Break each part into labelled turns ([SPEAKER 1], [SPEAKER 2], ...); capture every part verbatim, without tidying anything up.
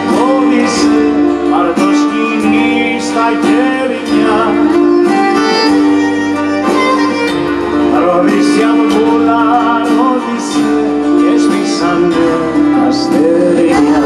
[SPEAKER 1] Όδησε πάρ' το σκηνή στα χέρια. Ροδίσια μπούλα ρόδησε και σβήσανε τα αστέρια.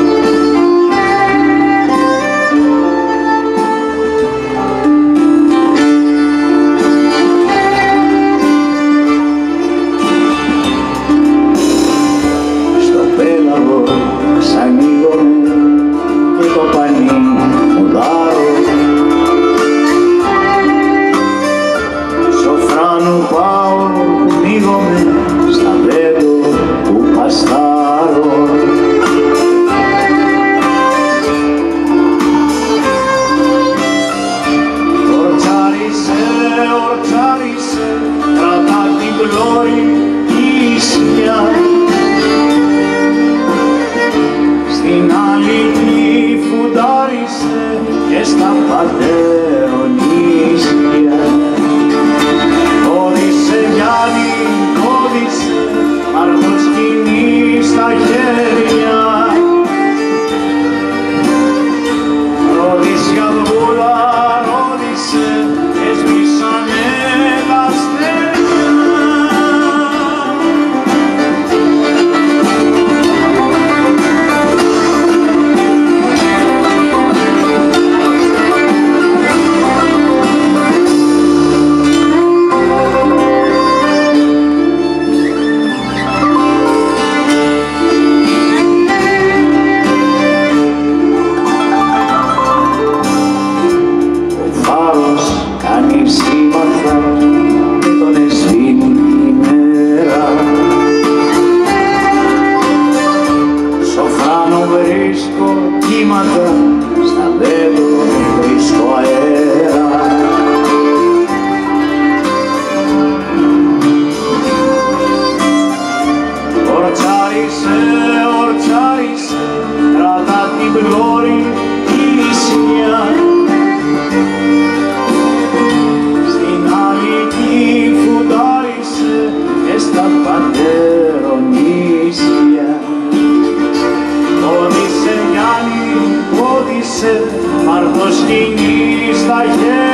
[SPEAKER 1] Στο πέλαγο ξανοίγομαι και το πανί μου δάρω. Σοφράνου πάω που πνίγομαι στα μπέντο που παστάρω. Ορτσάρισε, ορτσάρισε, κρατά την πλώρη η σκιά. Στην άλλη τη φουντάρισε και στα πατεωνίσια. Όδησε Γιάννη, όδησε, πάρ' το σκηνή στα χέρια. Ρόδισια βούλα ρόδησε και σβήσανε τα αστέρια. Στα μπέντο βρίσκω αέρα. Ορτσάρισε, ορτσάρισε, κρατά την πλώρη η σκιά. Στην άλλη τη φουντάρισε και στα πατερονίσια. Όδησε Γιάννη, όδησε, πάρ' το σκηνή στα χέρια.